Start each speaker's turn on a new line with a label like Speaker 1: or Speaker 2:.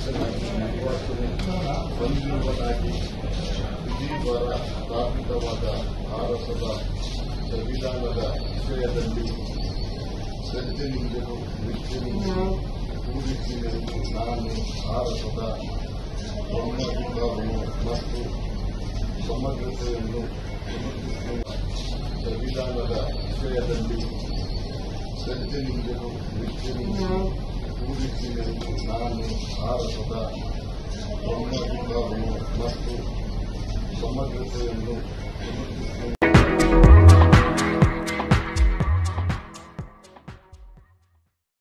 Speaker 1: ಹೊಂದಿರುವುದಾಗಿ ಇದೀವರ ಸ್ಥಾಪಿತವಾದ ಭಾರತದ ಸಂವಿಧಾನದ ವಿಷಯದಲ್ಲಿ ಶ್ರದ್ಧೆಯಿಂದಲೂ ನಿಷ್ಠೆಯಿಂದ ಕೂಡಿಸಿರುವುದು ನಾನು ಭಾರತದ ಬ್ರಹ್ಮಾಧಿಕಾರವನ್ನು ಮತ್ತು ಸಮಗ್ರತೆಯನ್ನು ಸಮರ್ಥಿಸುವ ಸಂವಿಧಾನದ ವಿಷಯದಲ್ಲಿ ಶ್ರದ್ಧೆಯಿಂದಲೂ ನಿಷ್ಠೆಯಿಂದ ಕೂಡಿಸಿರುವುದು ನಾನು ಭಾರತದ ಬ್ರಹ್ಮಾಧಿಕಾರವನ್ನು ಮತ್ತು ಸಮಗ್ರತೆಯನ್ನು ಸಮರ್ಥಿಸುವ